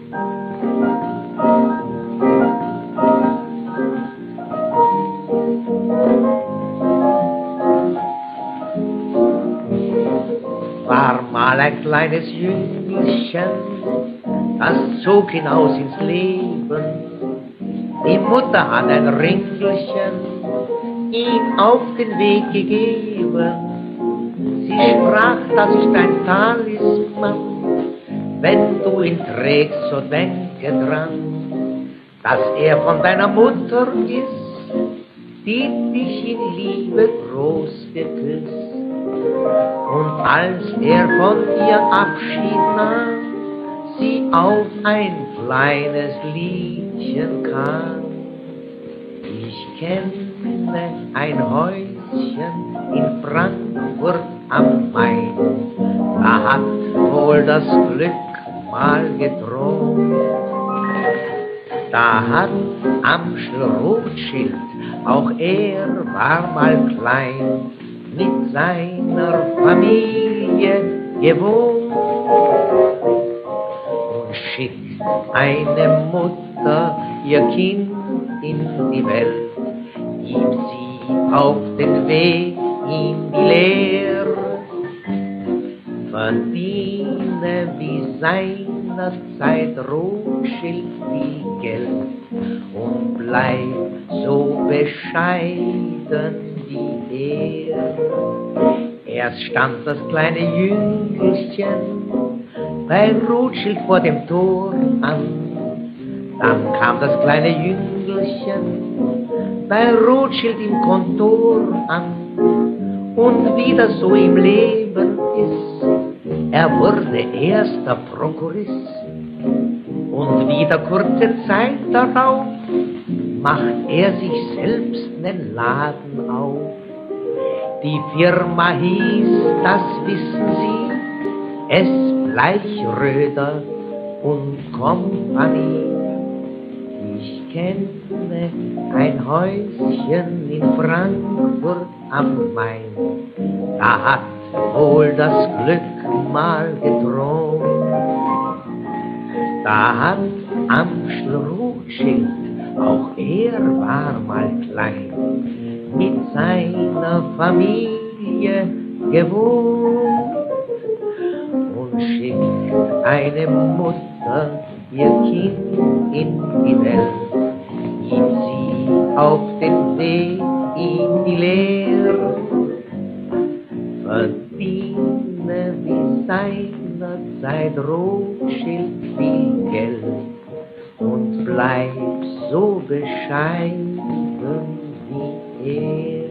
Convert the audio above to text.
War mal ein kleines Jüngelchen, das zog hinaus ins Leben. Die Mutter hat ein Ringelchen ihm auf den Weg gegeben. Sie sprach, das ist ein Talisman, wenn du ihn trägst, so denke dran, dass er von deiner Mutter ist, die dich in Liebe groß geküsst. Und als er von ihr Abschied nahm, sie auf ein kleines Liedchen kam. Ich kenne ein Häuschen in Frankfurt am Main, da hat wohl das Glück mal gedroht. Da hat Amschel Rothschild, auch er war mal klein, mit seiner Familie gewohnt. Und schickt eine Mutter ihr Kind in die Welt, gibt sie auf den Weg in die Lehre, verdiene wie seinerzeit Rothschild viel Geld und bleib so bescheiden wie er. Erst stand das kleine Jüngelchen bei Rothschild vor dem Tor an, dann kam das kleine Jüngelchen bei Rothschild im Kontor an. Und wie das so im Leben ist, er wurde erster Prokurist. Und wieder kurze Zeit darauf macht er sich selbst nen Laden auf. Die Firma hieß, das wissen Sie, S. Bleichröder und Company. Ich kenne ein Häuschen in Frankfurt am Main, da hat wohl das Glück mal gedroht. Da hat Amschel Rothschild, auch er war mal klein, mit seiner Familie gewohnt. Und schickt eine Mutter ihr Kind in die Welt, gibt sie auf den Weg in die Lehre, verdiene wie seinerzeit Rothschild viel Geld und bleib so bescheiden wie er.